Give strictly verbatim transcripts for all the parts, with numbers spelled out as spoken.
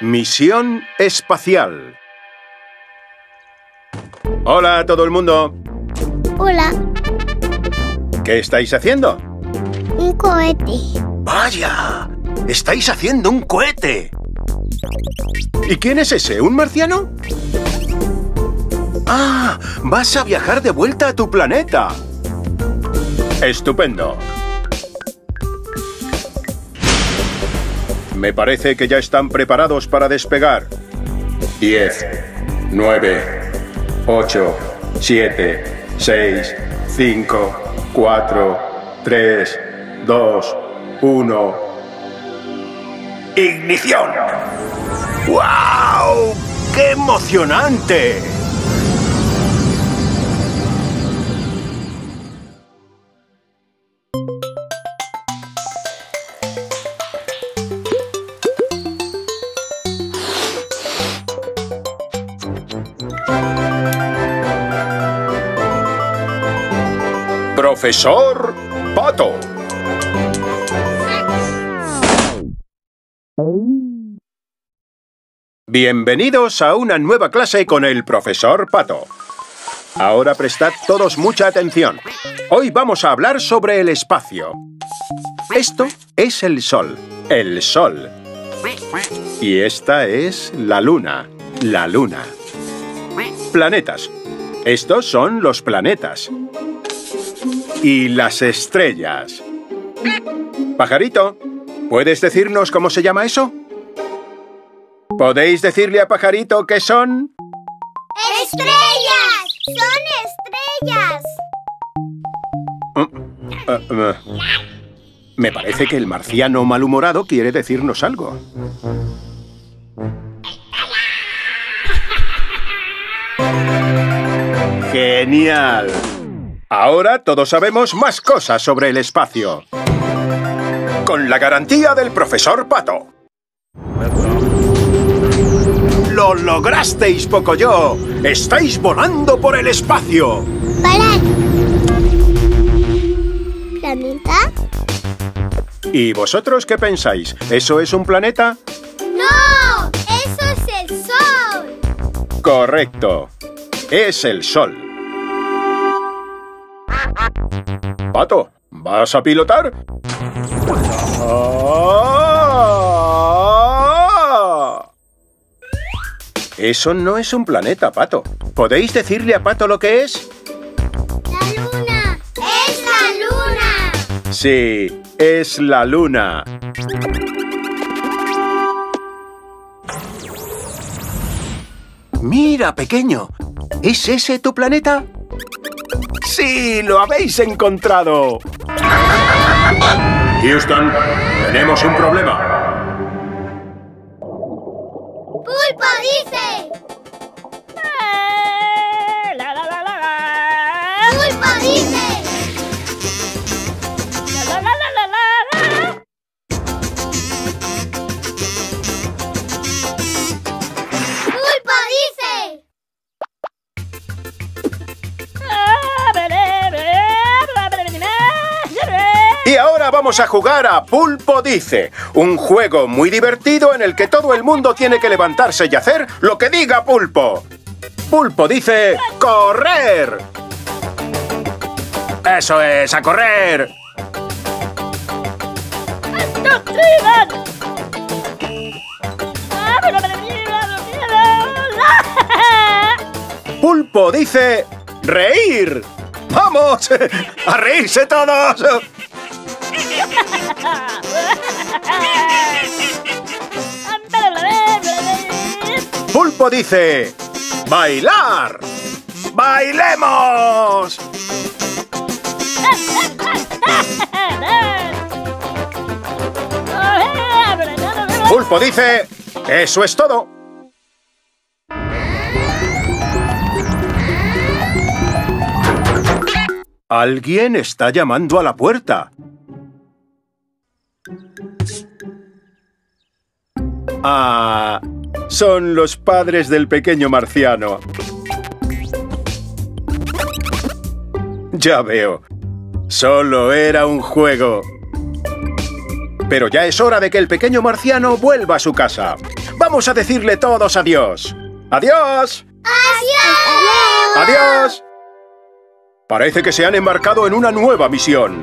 Misión espacial. Hola a todo el mundo. Hola. ¿Qué estáis haciendo? Un cohete. ¡Vaya! ¡Estáis haciendo un cohete! ¿Y quién es ese? ¿Un marciano? ¡Ah! ¡Vas a viajar de vuelta a tu planeta! ¡Estupendo! Me parece que ya están preparados para despegar. Diez, nueve, ocho, siete, seis, cinco, cuatro, tres, dos, uno... ¡Ignición! ¡Guau! ¡Qué emocionante! Profesor Pato. Bienvenidos a una nueva clase con el Profesor Pato. Ahora prestad todos mucha atención. Hoy vamos a hablar sobre el espacio. Esto es el Sol, el Sol. Y esta es la Luna, la Luna. Planetas. Estos son los planetas. Y las estrellas. Pajarito, ¿puedes decirnos cómo se llama eso? ¿Podéis decirle a Pajarito qué son? ¡Estrellas! ¡Son estrellas! Uh, uh, uh. Me parece que el marciano malhumorado quiere decirnos algo. ¡Genial! Ahora todos sabemos más cosas sobre el espacio. Con la garantía del Profesor Pato. ¡Lo lograsteis, Pocoyo! ¡Estáis volando por el espacio! ¡Parad! ¿Planeta? ¿Y vosotros qué pensáis? ¿Eso es un planeta? ¡No! ¡Eso es el Sol! Correcto. Es el Sol. Pato, ¿vas a pilotar? ¡Ah! Eso no es un planeta, Pato. ¿Podéis decirle a Pato lo que es? ¡La Luna! ¡Es la Luna! Sí, es la Luna. Mira, pequeño. ¿Es ese tu planeta? ¡Sí! ¡Lo habéis encontrado! Houston, tenemos un problema. ¡Pulpo dice! ¡Pulpo dice! ¡Pulpo dice! Y ahora vamos a jugar a Pulpo Dice, un juego muy divertido en el que todo el mundo tiene que levantarse y hacer lo que diga Pulpo. Pulpo dice ¡correr! ¡Eso es, a correr! Pulpo dice ¡reír! ¡Vamos! ¡A reírse todos! Pulpo dice ¡bailar! ¡Bailemos! Pulpo dice ¡eso es todo! Alguien está llamando a la puerta. Ah, son los padres del pequeño marciano. Ya veo. Solo era un juego. Pero ya es hora de que el pequeño marciano vuelva a su casa. ¡Vamos! Vamos a decirle todos adiós. ¡Adiós! ¡Adiós! ¡Adiós! Parece que se han embarcado en una nueva misión.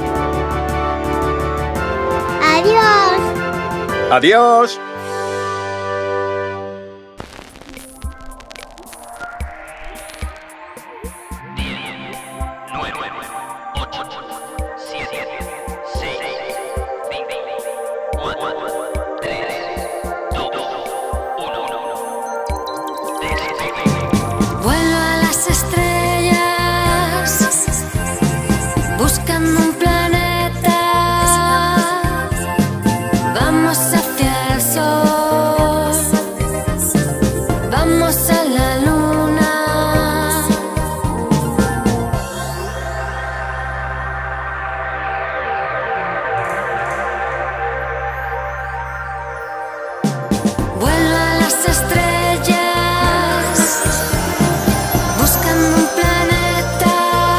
¡Adiós! ¡Adiós! Vuelo a las estrellas, buscando un planeta. Vamos hacia el sol, vamos a la luna. Vuelo a las estrellas, buscando un planeta.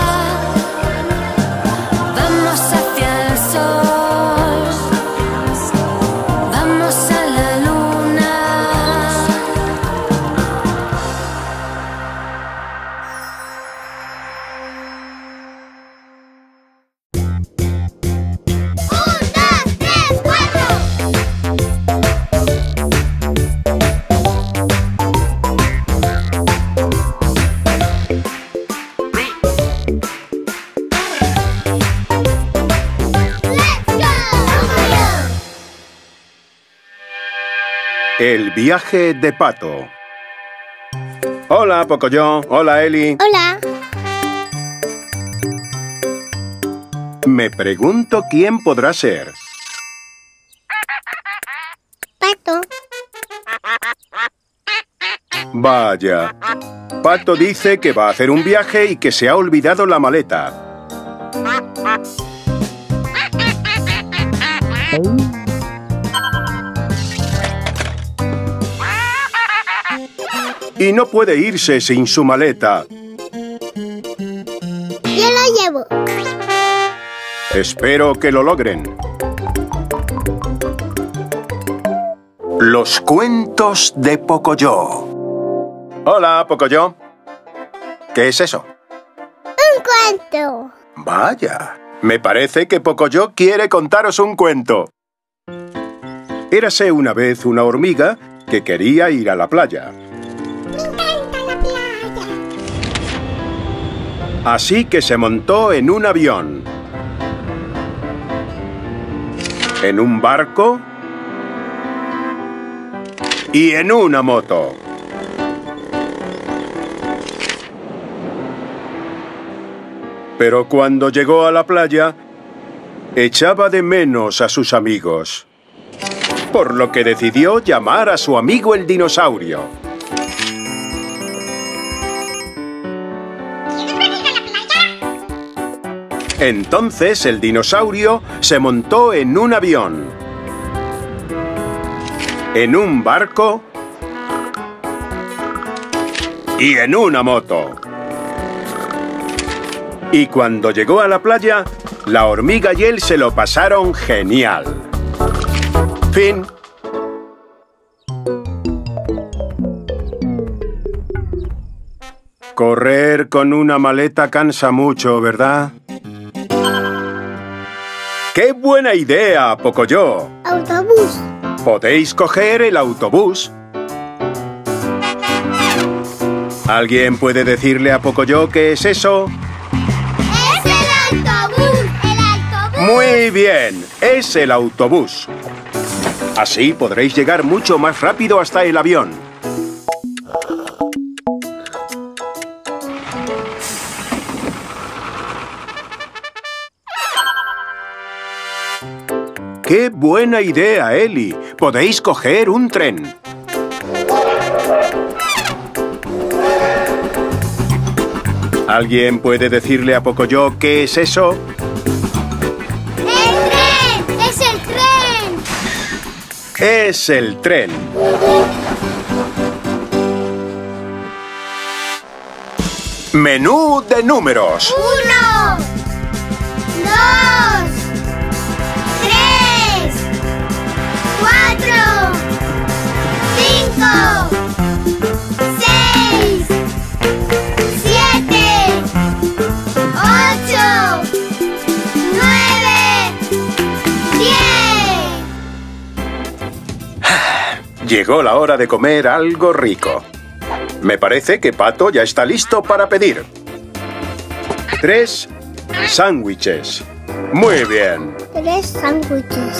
Vamos hacia el sol, vamos a la luna. ¡Un, dos, tres, cuatro! El viaje de Pato. Hola, Pocoyo. Hola, Eli. Hola. Me pregunto quién podrá ser. Pato. Vaya. Pato dice que va a hacer un viaje y que se ha olvidado la maleta. Y no puede irse sin su maleta. Yo la llevo. Espero que lo logren. Los cuentos de Pocoyo. Hola, Pocoyo. ¿Qué es eso? Un cuento. Vaya, me parece que Pocoyo quiere contaros un cuento. Érase una vez una hormiga que quería ir a la playa. Me encanta la playa. Así que se montó en un avión, en un barco y en una moto. Pero cuando llegó a la playa, echaba de menos a sus amigos, por lo que decidió llamar a su amigo el dinosaurio. Entonces el dinosaurio se montó en un avión, en un barco y en una moto. Y cuando llegó a la playa, la hormiga y él se lo pasaron genial. Fin. Correr con una maleta cansa mucho, ¿verdad? ¡Qué buena idea, Pocoyo! Autobús. Podéis coger el autobús. ¿Alguien puede decirle a Pocoyo qué es eso? ¡Es el autobús! ¡El autobús! Muy bien, es el autobús. Así podréis llegar mucho más rápido hasta el avión. ¡Qué buena idea, Eli! Podéis coger un tren. ¿Alguien puede decirle a Pocoyo qué es eso? ¡El tren! ¡Es el tren! Es el tren. Menú de números. Uno, dos, tres, cuatro, Llegó la hora de comer algo rico. Me parece que Pato ya está listo para pedir. Tres sándwiches. Muy bien. Tres sándwiches.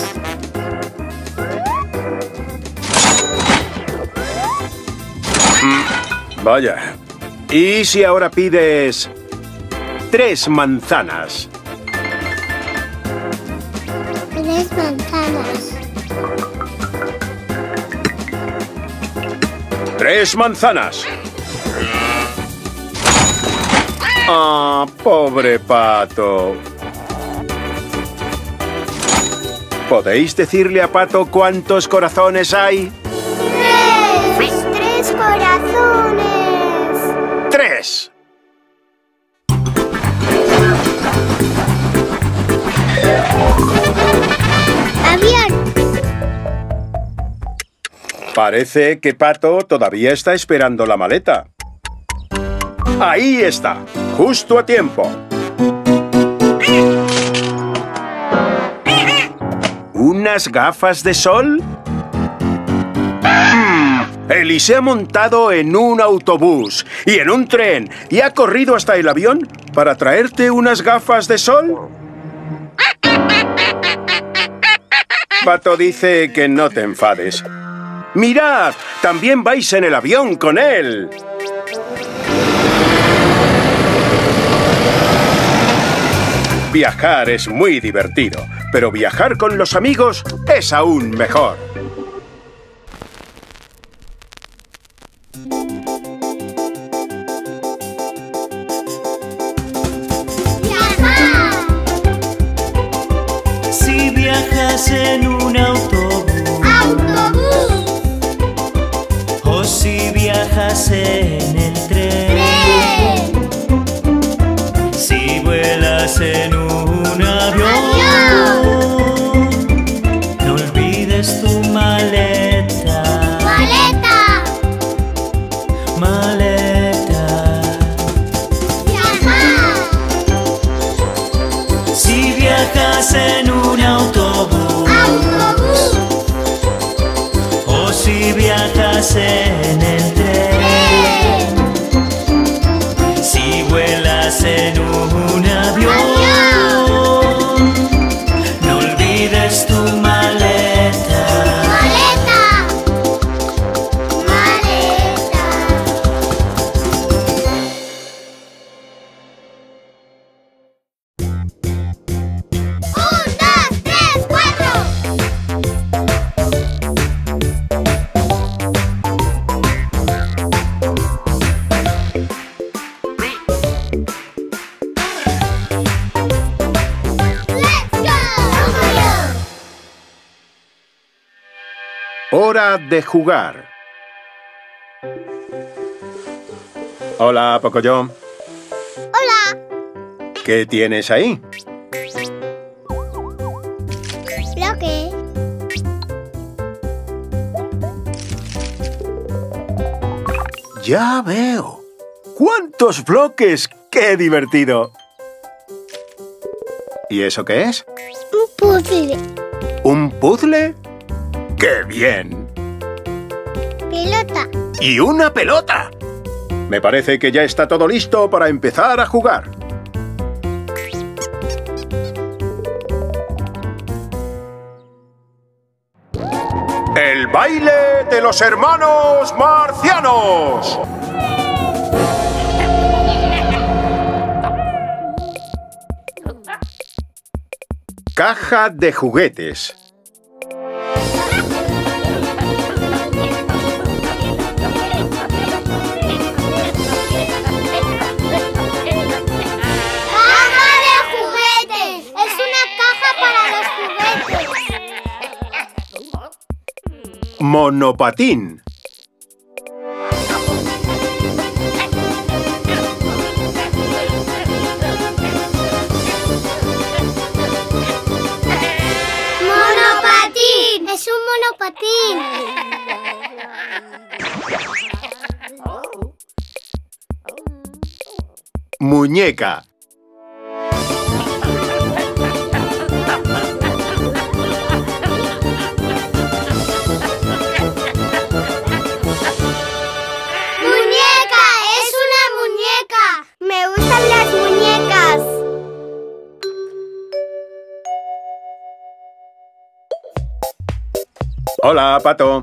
Mm, vaya. ¿Y si ahora pides tres manzanas? Tres manzanas. ¡Tres manzanas! ¡Ah, pobre Pato! ¿Podéis decirle a Pato cuántos corazones hay? ¡Tres! ¡Tres corazones! ¡Tres! ¡Avión! Parece que Pato todavía está esperando la maleta. ¡Ahí está! ¡Justo a tiempo! ¿Unas gafas de sol? Mm, Eli se ha montado en un autobús y en un tren y ha corrido hasta el avión para traerte unas gafas de sol. Pato dice que no te enfades. ¡Mirad! ¡También vais en el avión con él! Viajar es muy divertido, pero viajar con los amigos es aún mejor. ¡Viajar! Si viajas en un autobús ¡Autobús! o si viajas en el tren, ¡Tren! si vuelas en un avión, ¡Avión! no olvides tu maleta, ¡Maleta! maleta. ¡Viajar! Si viajas en un autobús ¡Autobús! o si viajas en el tren, si vuelas en un avión, no olvides tu maleta. ¡Maleta! ¡Maleta! ¡Un, dos, tres, cuatro! ¡Let's go! Hora de jugar. Hola, Pocoyo. ¡Hola! ¿Qué tienes ahí? Bloque. Ya veo. ¡Cuántos bloques! ¡Qué divertido! ¿Y eso qué es? Un puzzle. ¿Un puzzle? ¡Qué bien! Pelota. ¡Y una pelota! Me parece que ya está todo listo para empezar a jugar. ¡El baile de los hermanos marcianos! Caja de juguetes. ¡Caja de juguetes! ¡Es una caja para los juguetes! Monopatín. ¡Monopatín! ¡Es un monopatín! Muñeca. Hola, Pato.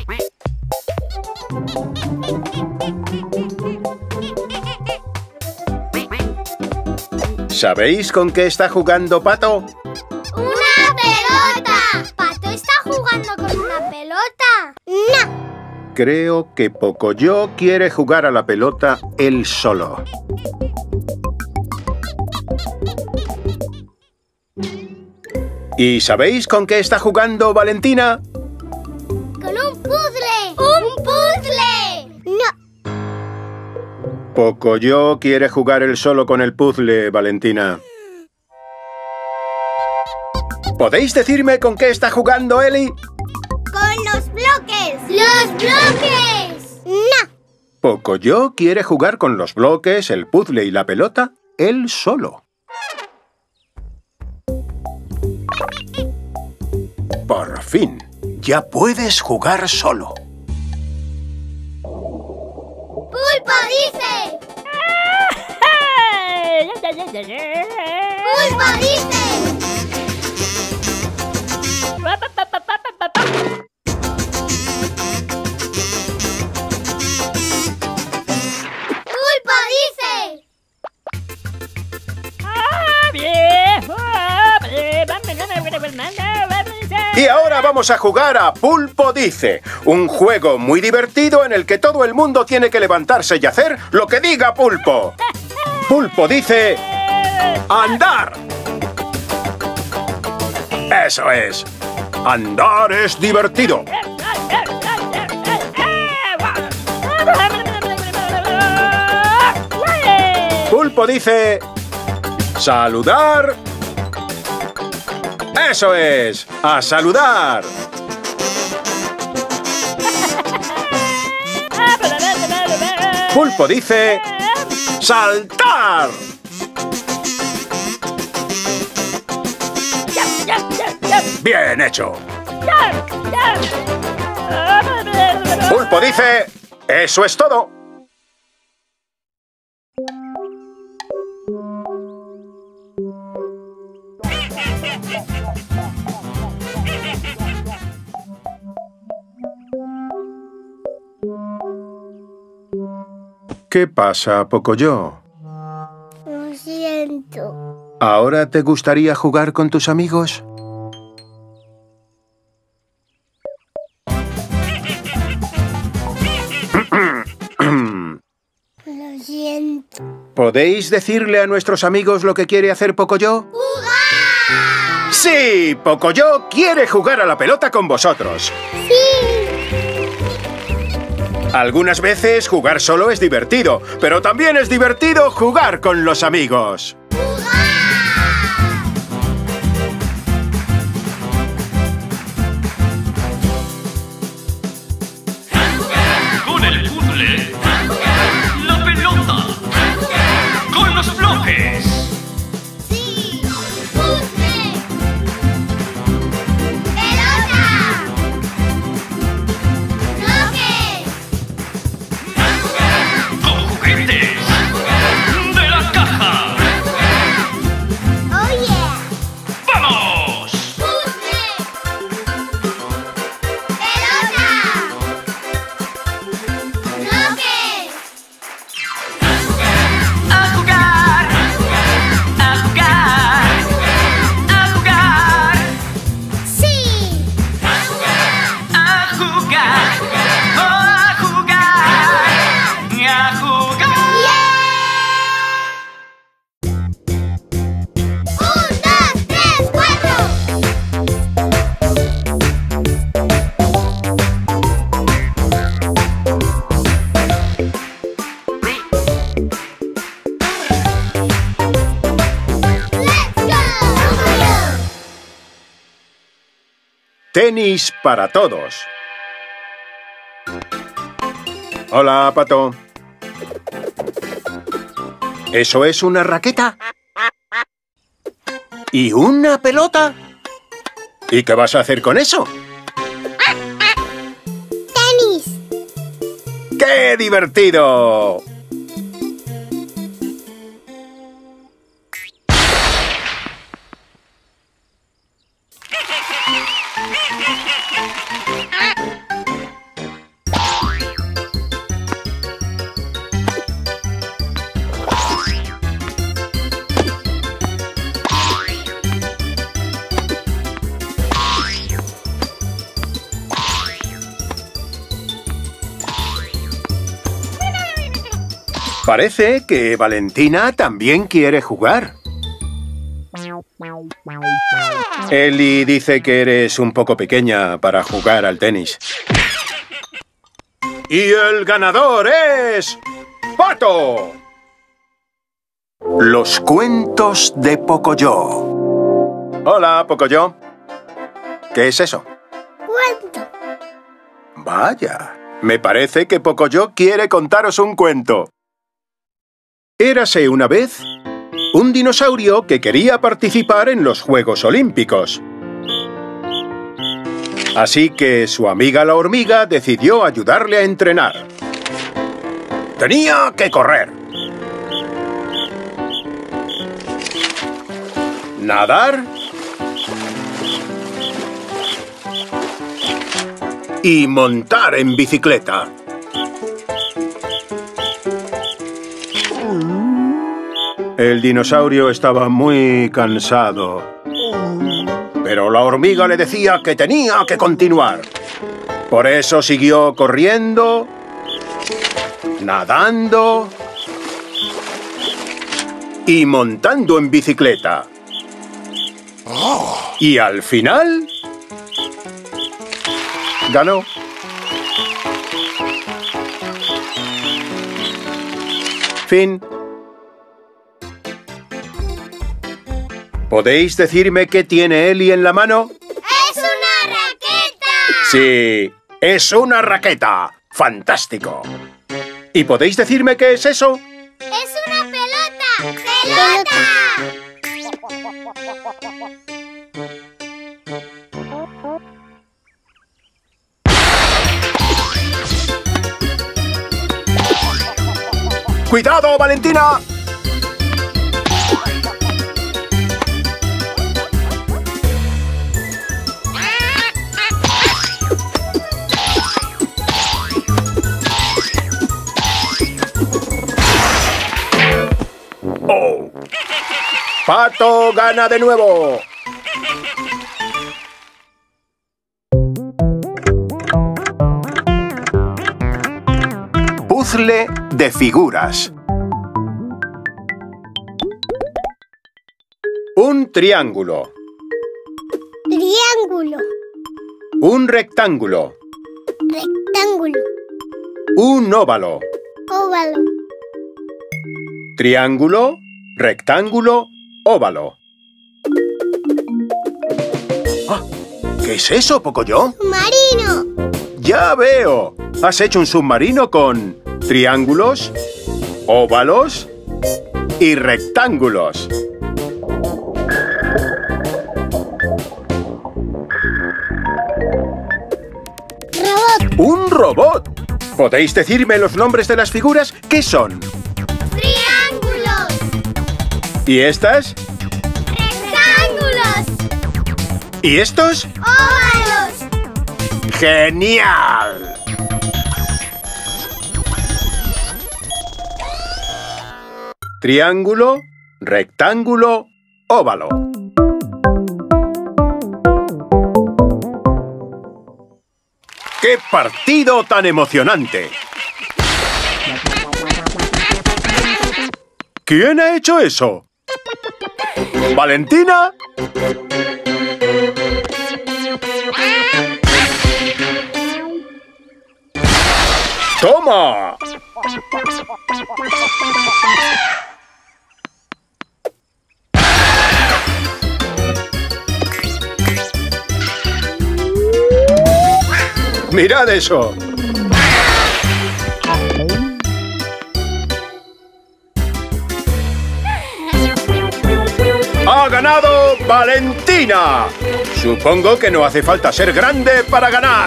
¿Sabéis con qué está jugando Pato? ¡Una pelota! ¿Pato está jugando con una pelota? ¡No! Creo que Pocoyo quiere jugar a la pelota él solo. ¿Y sabéis con qué está jugando Valentina? ¡Con un puzzle! ¡Un puzzle! ¡No! Pocoyo quiere jugar él solo con el puzzle, Valentina. ¿Podéis decirme con qué está jugando Eli? ¡Con los bloques! ¡Los bloques! ¡No! Pocoyo quiere jugar con los bloques, el puzzle y la pelota él solo. Por fin, ya puedes jugar solo. ¡Pulpo dice! ¡Pulpo dice! ¡Pulpo dice! Y ahora vamos a jugar a Pulpo Dice, un juego muy divertido en el que todo el mundo tiene que levantarse y hacer lo que diga Pulpo. Pulpo dice... ¡andar! ¡Eso es! ¡Andar es divertido! Pulpo dice... ¡saludar! ¡Eso es! ¡A saludar! Pulpo dice... ¡saltar! ¡Bien hecho! Pulpo dice... ¡eso es todo! ¿Qué pasa, Pocoyo? Lo siento. ¿Ahora te gustaría jugar con tus amigos? Lo siento. ¿Podéis decirle a nuestros amigos lo que quiere hacer Pocoyo? ¡Jugar! ¡Sí! Pocoyo quiere jugar a la pelota con vosotros. ¡Sí! Algunas veces jugar solo es divertido, pero también es divertido jugar con los amigos. Con el puzzle. La pelota. Con los bloques. ¡Sí! ¡Puzzle! ¡Pelota! ¡Bloques! Con juguetes. De la caja. ¡Oh, yeah! ¡Vamos! ¡Puzzle! ¡Pelota! ¡Bloques! A jugar. A jugar. A jugar. ¡Sí! A jugar. Oh, a jugar. A jugar. ¡Un, dos, tres, cuatro! ¡Let's go! Tenis para todos. Hola, Pato. ¿Eso es una raqueta? ¿Y una pelota? ¿Y qué vas a hacer con eso? ¡Tenis! ¡Qué divertido! Parece que Valentina también quiere jugar. Ellie dice que eres un poco pequeña para jugar al tenis. ¡Y el ganador es... ¡Pato! Los cuentos de Pocoyo. Hola, Pocoyo. ¿Qué es eso? Cuento. Vaya, me parece que Pocoyo quiere contaros un cuento. Érase una vez un dinosaurio que quería participar en los Juegos Olímpicos. Así que su amiga la hormiga decidió ayudarle a entrenar. Tenía que correr, nadar y montar en bicicleta. El dinosaurio estaba muy cansado, pero la hormiga le decía que tenía que continuar. Por eso siguió corriendo, nadando y montando en bicicleta. Y al final... ganó. Fin. ¿Podéis decirme qué tiene Ellie en la mano? ¡Es una raqueta! Sí, es una raqueta. ¡Fantástico! ¿Y podéis decirme qué es eso? ¡Es una pelota! ¡Pelota! ¡Cuidado, Valentina! ¡Oh! ¡Pato gana de nuevo! Puzzle de figuras. Un triángulo. Triángulo. Un rectángulo. Rectángulo. Un óvalo. Óvalo. Triángulo, rectángulo, óvalo. ¡Ah! ¿Qué es eso, Pocoyo? Submarino. ¡Ya veo! Has hecho un submarino con triángulos, óvalos y rectángulos. Robot. ¡Un robot! ¿Podéis decirme los nombres de las figuras? ¿Qué son? Triángulos. ¿Y estas? Rectángulos. ¿Y estos? Óvalos. ¡Genial! Triángulo, rectángulo, óvalo. ¡Qué partido tan emocionante! ¿Quién ha hecho eso? ¿Valentina? ¡Toma! ¡Mirad eso! ¡Ha ganado Valentina! Supongo que no hace falta ser grande para ganar.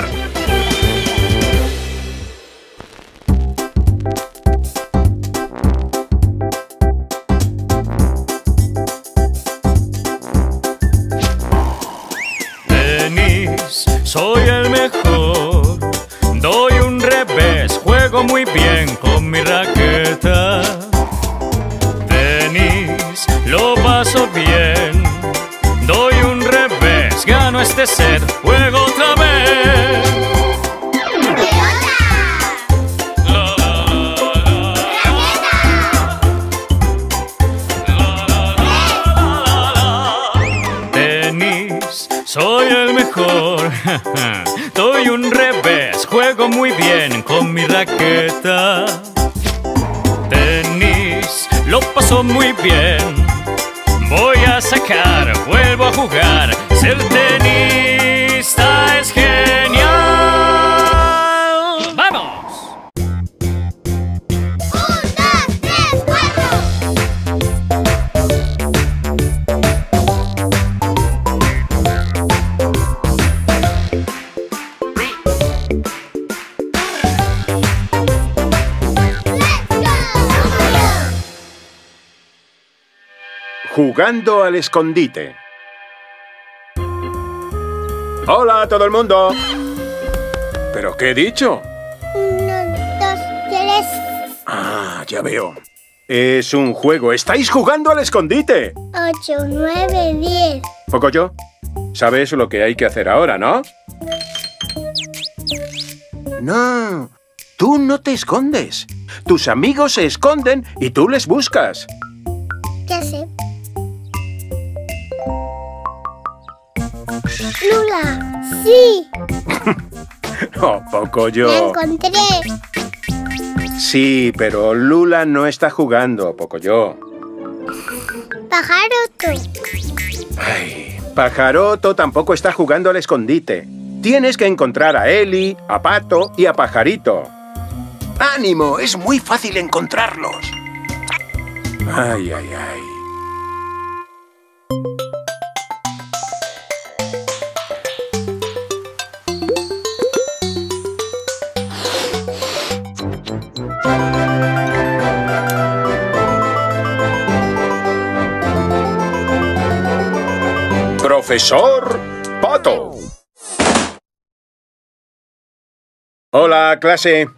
Tenis, soy el mejor. Doy un revés, juego muy bien con mi raqueta. Tenis, lo paso bien. Doy un revés, gano este set, juego otra vez. La, la, la, la, la. Tenis, soy el mejor. Doy un revés, juego muy bien con mi raqueta. Tenis, lo paso muy bien. Voy a sacar, vuelvo a jugar. Ser tenista es genial. ¡Vamos! Un, dos, tres, cuatro. Jugando al escondite. ¡Hola a todo el mundo! ¿Pero qué he dicho? Uno, dos, tres. Ah, ya veo. Es un juego. ¡Estáis jugando al escondite! Ocho, nueve, diez. Pocoyo, sabes lo que hay que hacer ahora, ¿no? No, tú no te escondes. Tus amigos se esconden y tú les buscas. Ya sé. Lula, sí. Oh, La Pocoyo. encontré. Sí, pero Lula no está jugando, Pocoyo. Pajaroto. Ay, Pajaroto tampoco está jugando al escondite. Tienes que encontrar a Eli, a Pato y a Pajarito. ¡Ánimo! Es muy fácil encontrarlos. Ay, ay, ay. Profesor Pato. Hola, clase.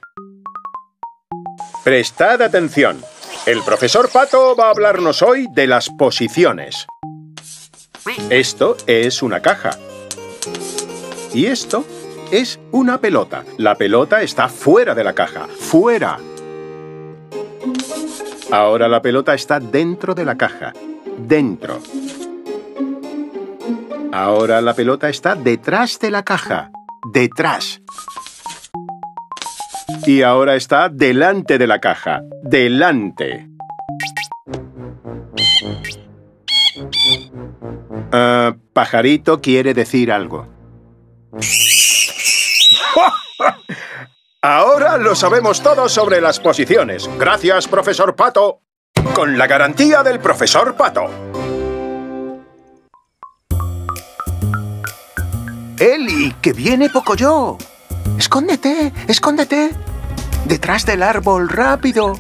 Prestad atención. El profesor Pato va a hablarnos hoy de las posiciones. Esto es una caja. Y esto es una pelota. La pelota está fuera de la caja. ¡Fuera! Ahora la pelota está dentro de la caja. Dentro. Ahora la pelota está detrás de la caja. Detrás. Y ahora está delante de la caja. Delante. Uh, Pajarito quiere decir algo. Ahora lo sabemos todos sobre las posiciones. Gracias, profesor Pato. Con la garantía del profesor Pato. Eli, que viene Pocoyo. Escóndete, escóndete. Detrás del árbol, rápido.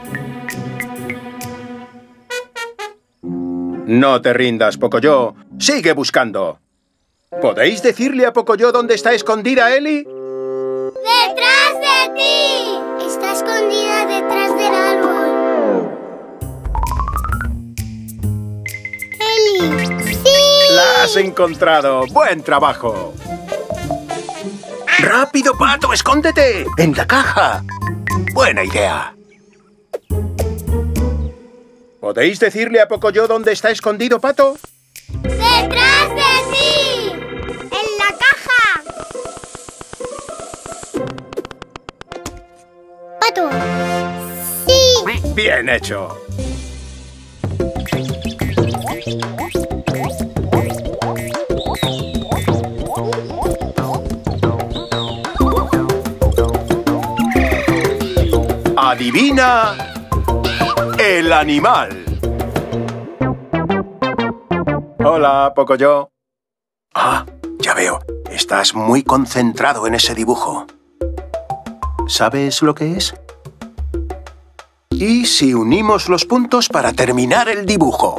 No te rindas, Pocoyo. Sigue buscando. ¿Podéis decirle a Pocoyo dónde está escondida Eli? ¡Detrás de ti! Está escondida detrás del árbol. Eli, sí. ¡La has encontrado! ¡Buen trabajo! ¡Rápido, Pato! ¡Escóndete! ¡En la caja! ¡Buena idea! ¿Podéis decirle a Pocoyo dónde está escondido, Pato? ¡Detrás de ti! ¡En la caja! Pato. Sí. ¡Bien hecho! Adivina el animal. Hola, Pocoyo. Ah, ya veo. Estás muy concentrado en ese dibujo. ¿Sabes lo que es? ¿Y si unimos los puntos para terminar el dibujo?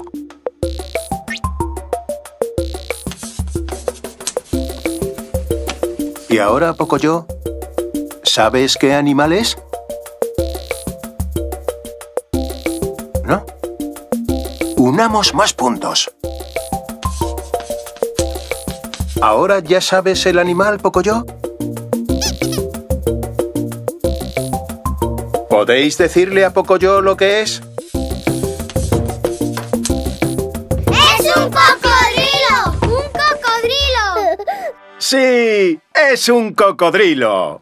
Y ahora, Pocoyo, ¿sabes qué animal es? ¿No? Unamos más puntos. ¿Ahora ya sabes el animal, Pocoyo? ¿Podéis decirle a Pocoyo lo que es? ¡Es un cocodrilo! ¡Un ¡Sí! ¡Es un cocodrilo!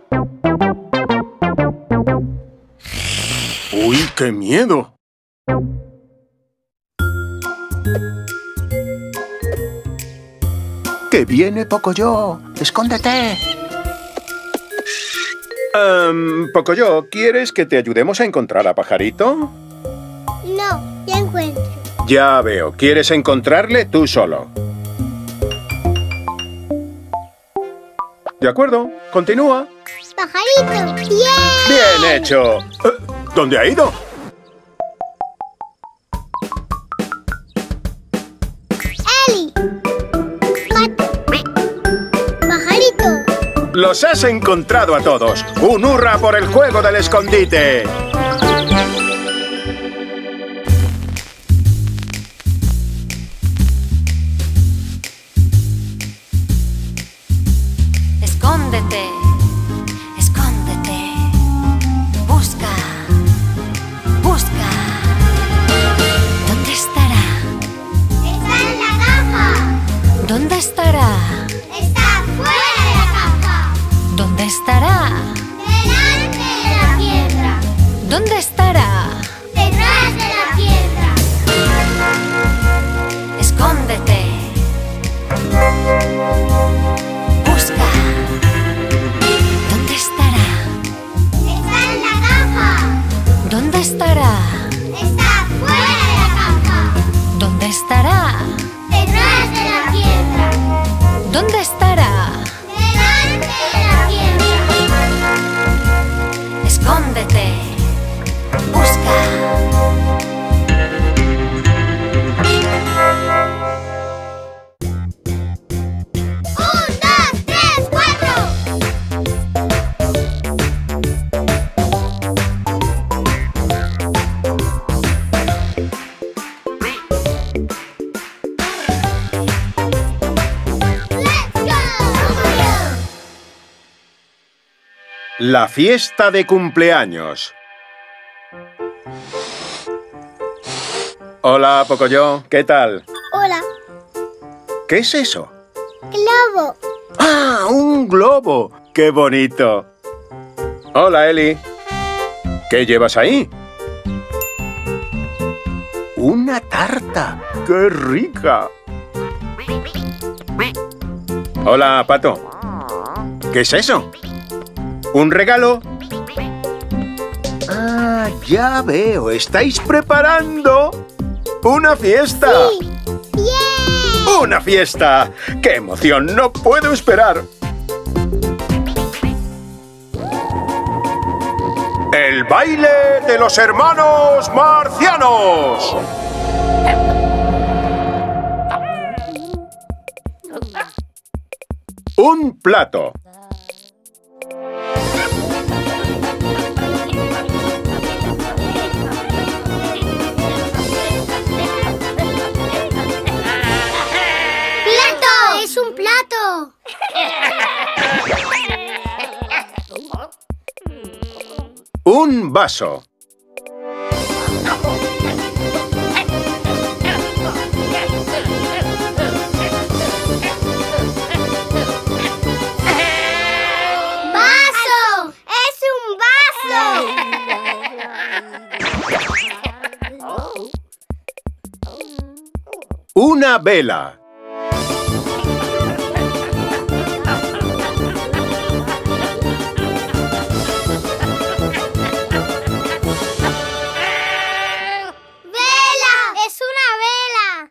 ¡Uy, qué miedo! ¡Que viene Pocoyo! ¡Escóndete! Um, Pocoyo, ¿quieres que te ayudemos a encontrar a Pajarito? No, ya encuentro. Ya veo. ¿Quieres encontrarle tú solo? De acuerdo. Continúa. ¡Pajarito! ¡Bien! ¡Bien hecho! Eh, ¿Dónde ha ido? ¡Eli! ¡Pato! ¡Pajarito! ¡Los has encontrado a todos! ¡Un hurra por el juego del escondite! Escóndete, escóndete. Busca, busca. ¿Dónde estará? ¡Está en la caja! ¿Dónde estará? ¡Está fuera de la caja! ¿Dónde estará? ¡Delante de la piedra! ¿Dónde estará? ¡Detrás de la piedra! Escóndete. Busca. ¿Dónde estará? ¡Está en la caja! ¿Dónde estará? ¡Está fuera de la caja! ¿Dónde estará? ¡Detrás de la piedra! ¿Dónde estará? ¡Delante de la piedra! Escóndete. Busca. ¡Un, dos, tres, cuatro! ¡Let's go! La fiesta de cumpleaños. Hola, Pocoyo. ¿Qué tal? Hola, ¿Qué es eso? globo. ¡Ah! ¡Un globo! ¡Qué bonito! Hola, Eli. ¿Qué llevas ahí? ¡Una tarta! ¡Qué rica! Hola, Pato. ¿Qué es eso? ¿Un regalo? Ah, ya veo. ¿Estáis preparando una fiesta? Sí. ¡Bien! ¡Una fiesta! ¡Qué emoción! ¡No puedo esperar! ¡El baile de los hermanos marcianos! Un plato. ¡Plato! ¡Es un plato! Un vaso. ¡Vaso! ¡Es un vaso! Una vela. ¡Vela! ¡Es una vela!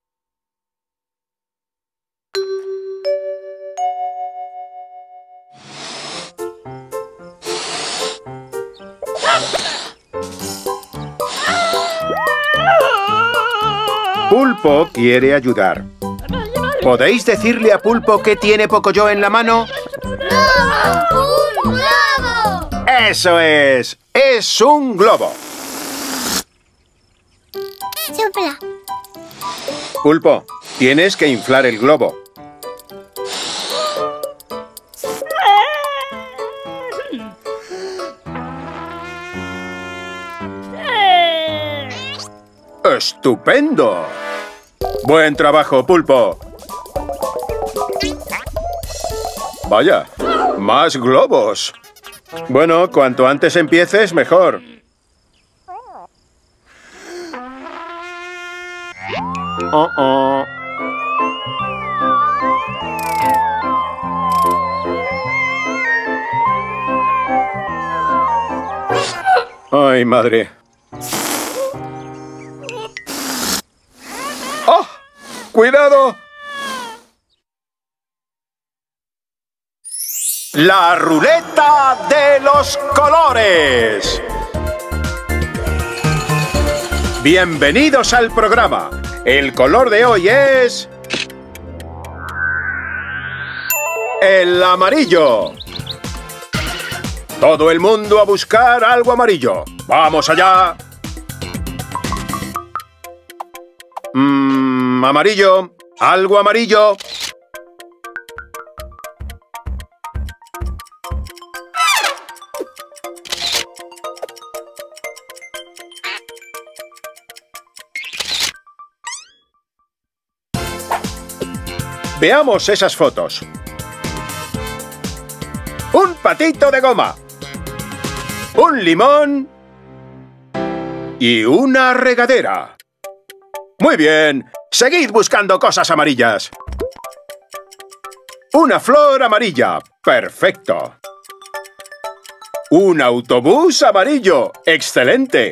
Pulpo quiere ayudar. ¿Podéis decirle a Pulpo qué tiene Pocoyo en la mano? ¡Un globo! ¡Eso es! ¡Es un globo! Sopla. Pulpo, tienes que inflar el globo. ¡Estupendo! ¡Buen trabajo, Pulpo! Vaya, más globos. Bueno, cuanto antes empieces, mejor. Oh, oh. Ay, madre. ¡Oh! ¡Cuidado! La ruleta de los colores. Bienvenidos al programa. El color de hoy es... el amarillo. Todo el mundo a buscar algo amarillo. ¡Vamos allá! Mmm, amarillo. Algo amarillo. Veamos esas fotos. Un patito de goma. Un limón. Y una regadera. Muy bien. Seguid buscando cosas amarillas. Una flor amarilla. Perfecto. Un autobús amarillo. ¡Excelente!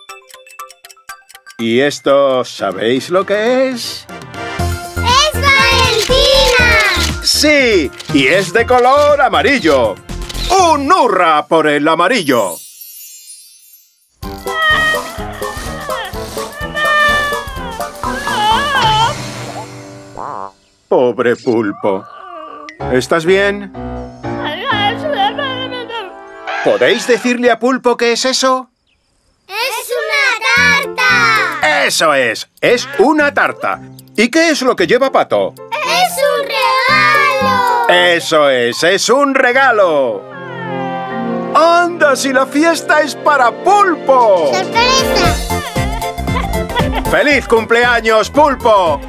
¿Y esto sabéis lo que es? ¡Es Valentina! ¡Sí! Y es de color amarillo. ¡Un hurra por el amarillo! Pobre Pulpo. ¿Estás bien? ¿Podéis decirle a Pulpo qué es eso? ¡Es una tarta! ¡Eso es! ¡Es una tarta! ¿Y qué es lo que lleva Pato? ¡Es un regalo! ¡Eso es! ¡Es un regalo! ¡Anda, si la fiesta es para Pulpo! ¡Sorpresa! ¡Feliz cumpleaños, Pulpo!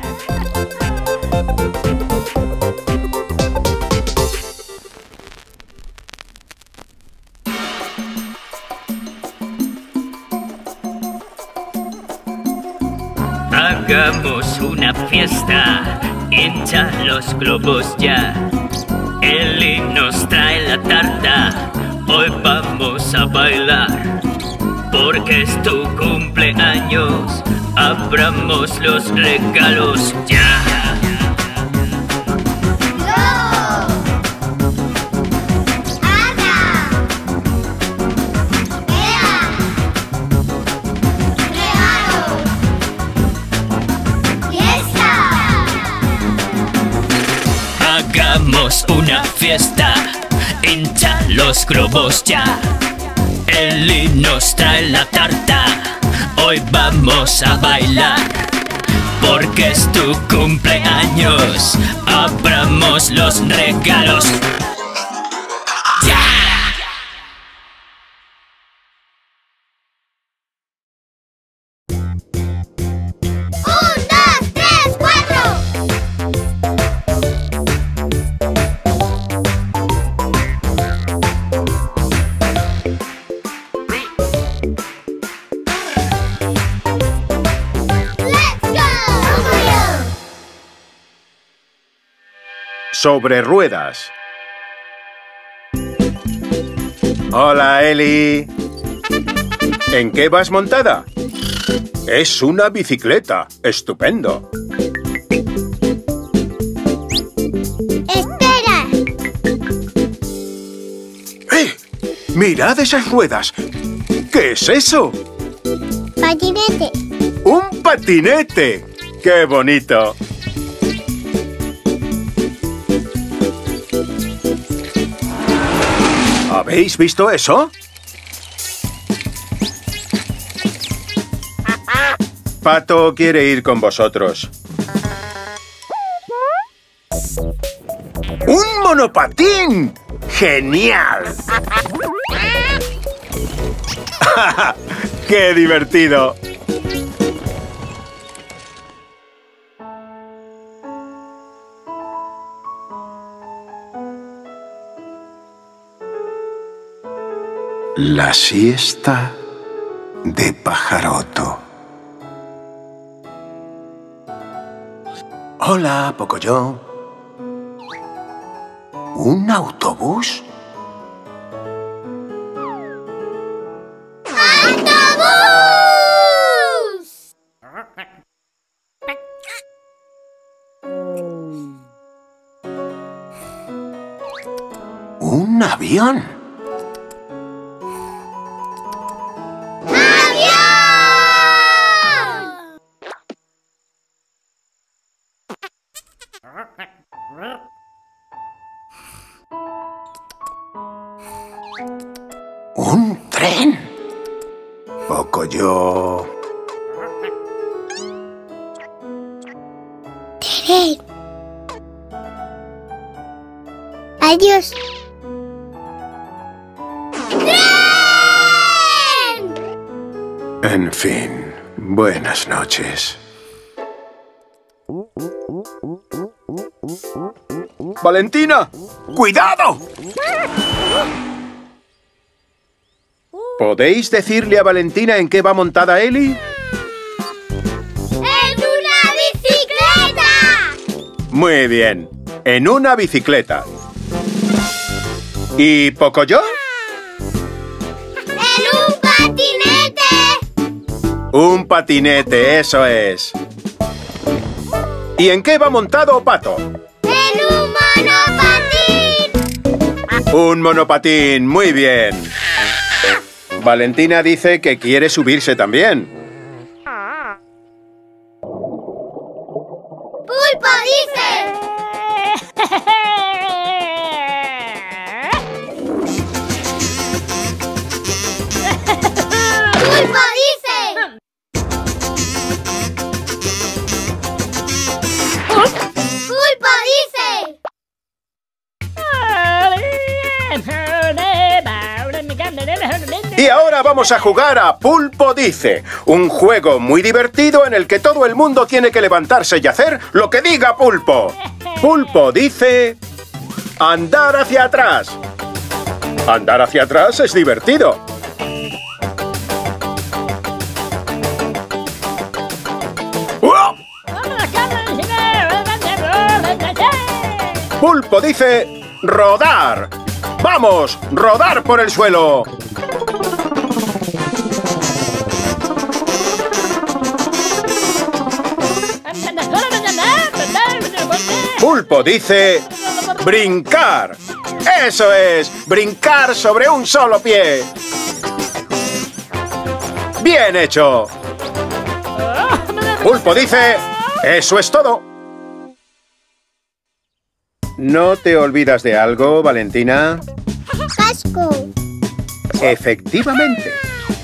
Hagamos una fiesta, hincha los globos ya. Eli nos trae la tarta, hoy vamos a bailar. Porque es tu cumpleaños, abramos los regalos ya. Hagamos una fiesta, hincha los globos ya. Eli nos trae la tarta, hoy vamos a bailar. Porque es tu cumpleaños, abramos los regalos ya. ¡Un, dos, tres, cuatro! Sobre ruedas. Hola, Eli. ¿En qué vas montada? Es una bicicleta. ¡Estupendo! ¡Espera! ¡Eh! ¡Mirad esas ruedas! ¿Qué es eso? Patinete. ¡Un patinete! ¡Qué bonito! ¿Habéis visto eso? Pato quiere ir con vosotros. ¡Un monopatín! ¡Genial! ¡Qué divertido! La siesta de Pajaroto. Hola, Pocoyo. ¿Un autobús? ¡Autobús! ¿Un avión? ¿Un tren? Pocoyo. Tren. Adiós. ¡Tren! En fin, buenas noches. ¡Valentina! ¡Cuidado! ¿Podéis decirle a Valentina en qué va montada Eli? ¡En una bicicleta! Muy bien, en una bicicleta. ¿Y Pocoyo? ¡En un patinete! Un patinete, eso es. ¿Y en qué va montado Pato? ¡En un monopatín! Un monopatín, muy bien. Valentina dice que quiere subirse también. ¡Pulpo dice! ¡Pulpo dice! ¡Pulpo dice! Y ahora vamos a jugar a Pulpo Dice, un juego muy divertido en el que todo el mundo tiene que levantarse y hacer lo que diga Pulpo. Pulpo dice... andar hacia atrás. Andar hacia atrás es divertido. ¡Uah! Pulpo dice... rodar. ¡Vamos! ¡Rodar por el suelo! Pulpo dice... brincar. ¡Eso es! ¡Brincar sobre un solo pie! ¡Bien hecho! Pulpo dice... ¡eso es todo! ¿No te olvidas de algo, Valentina? Casco. Efectivamente.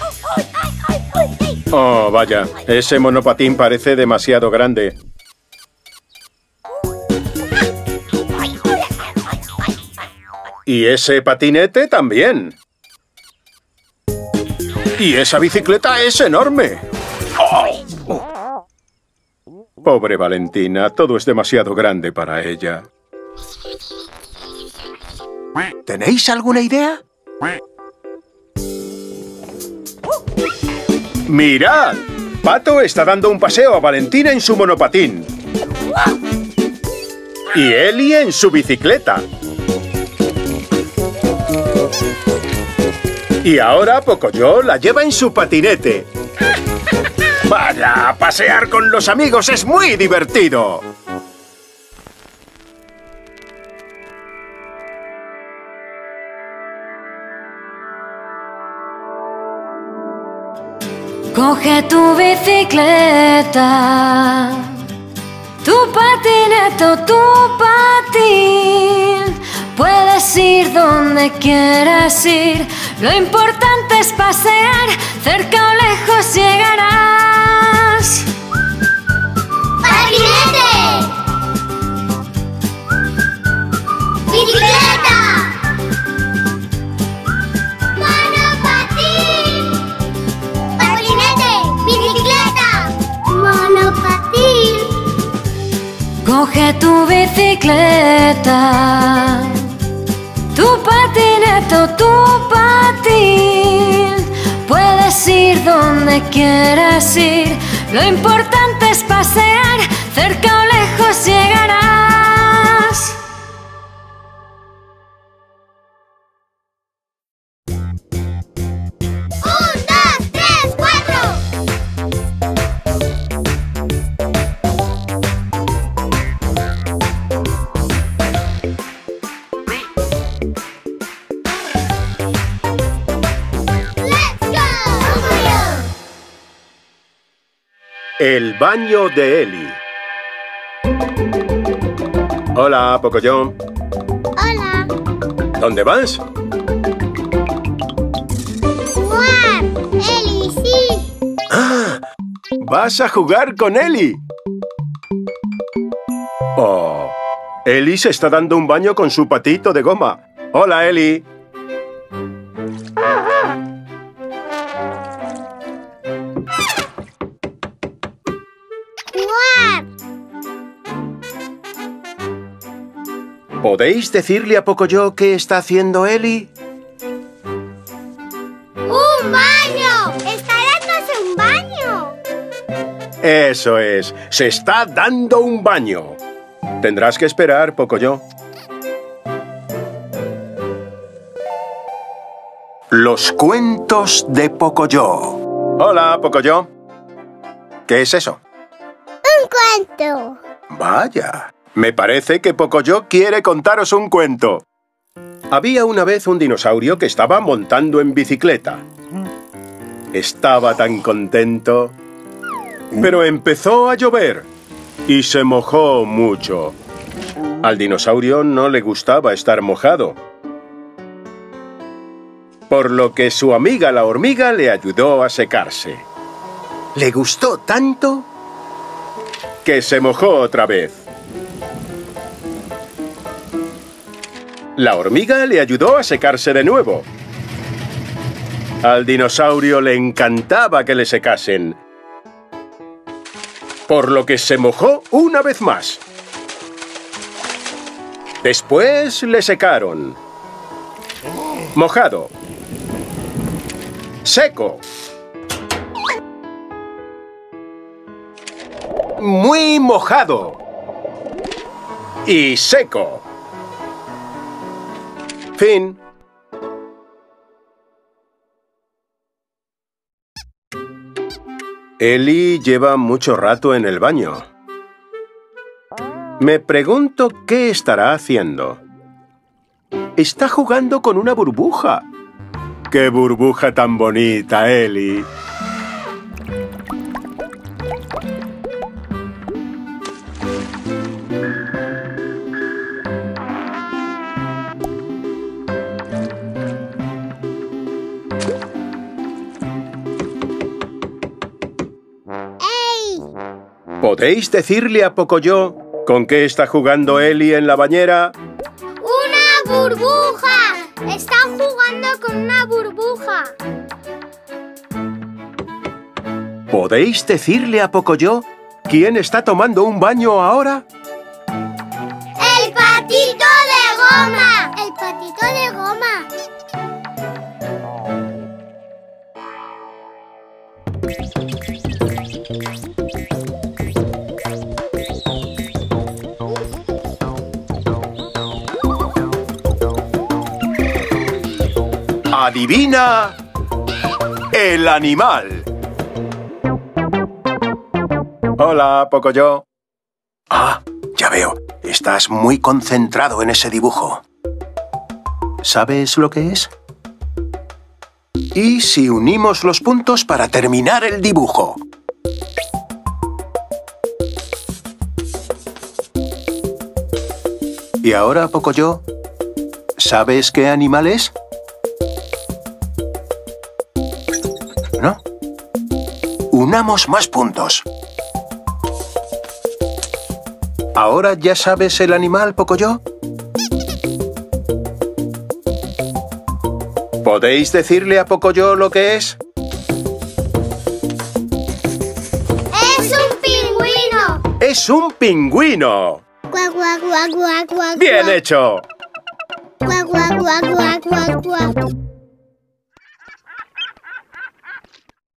Oh, vaya. Ese monopatín parece demasiado grande. Y ese patinete también. Y esa bicicleta es enorme. Oh. Pobre Valentina, todo es demasiado grande para ella. ¿Tenéis alguna idea? ¡Mirad! Pato está dando un paseo a Valentina en su monopatín. Y Eli en su bicicleta. Y ahora Pocoyo la lleva en su patinete. ¡Vaya! Pasear con los amigos es muy divertido. Coge tu bicicleta, tu patinete o tu patín. Puedes ir donde quieras ir, lo importante es pasear, cerca o lejos llegarás. ¡Patinete! ¡Bicicleta! ¡Monopatín! ¡Patinete! ¡Bicicleta! ¡Monopatín! Coge tu bicicleta, tu patinete o tu patín. ir donde quieras ir. Lo importante es pasear, cerca o lejos llegarás. Un, dos, tres, cuatro. El baño de Eli. Hola, Pocoyo. Hola. ¿Dónde vas? Jugar. Eli, sí. ¡Ah! ¡Vas a jugar con Eli! Oh, Eli se está dando un baño con su patito de goma. Hola, Eli. Jugar. ¿Podéis decirle a Pocoyo qué está haciendo Eli? ¡Un baño! ¡Está dándose un baño! Eso es, se está dando un baño. Tendrás que esperar, Pocoyo. Los cuentos de Pocoyo. Hola, Pocoyo. ¿Qué es eso? Un cuento. Vaya, me parece que Pocoyo quiere contaros un cuento. Había una vez un dinosaurio que estaba montando en bicicleta. Estaba tan contento. Pero empezó a llover y se mojó mucho. Al dinosaurio no le gustaba estar mojado, por lo que su amiga la hormiga le ayudó a secarse. Le gustó tanto que se mojó otra vez. La hormiga le ayudó a secarse de nuevo. Al dinosaurio le encantaba que le secasen, por lo que se mojó una vez más. Después le secaron. Mojado. Seco. Muy mojado. Y seco. Fin. Eli lleva mucho rato en el baño. Me pregunto qué estará haciendo. Está jugando con una burbuja. ¡Qué burbuja tan bonita, Eli! ¿Podéis decirle a Pocoyo con qué está jugando Eli en la bañera? ¡Una burbuja! Está jugando con una burbuja. ¿Podéis decirle a Pocoyo quién está tomando un baño ahora? ¡El patito de goma! ¡El patito de goma! ¡Adivina el animal! Hola, Pocoyo. Ah, ya veo. Estás muy concentrado en ese dibujo. ¿Sabes lo que es? ¿Y si unimos los puntos para terminar el dibujo? ¿Y ahora, Pocoyo, sabes qué animal es? ¿No? Unamos más puntos. ¿Ahora ya sabes el animal, Pocoyo? ¿Podéis decirle a Pocoyo lo que es? ¡Es un pingüino! ¡Es un pingüino! ¡Guau, guau, guau, guau, guau! ¡Bien hecho! ¡Guau, guau, guau, guau, guau, guau!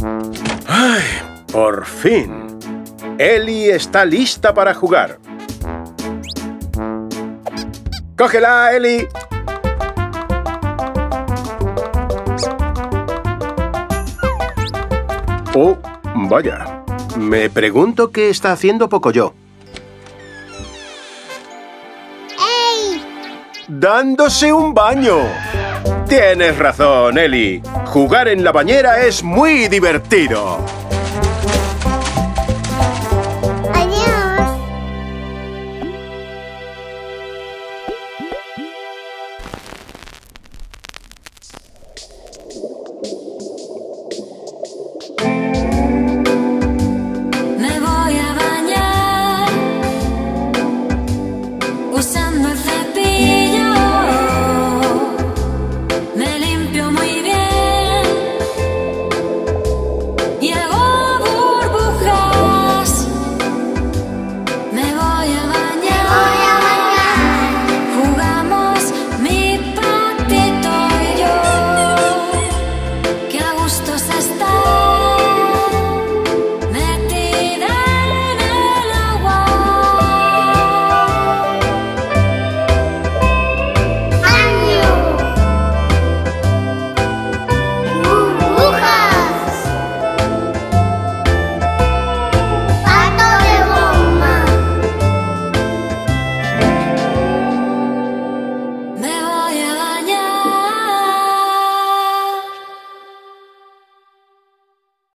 ¡Ay! ¡Por fin! Ellie está lista para jugar. ¡Cógela, Ellie! Oh, vaya. Me pregunto qué está haciendo Pocoyo. ¡Ey! ¡Dándose un baño! Tienes razón, Ellie. Jugar en la bañera es muy divertido.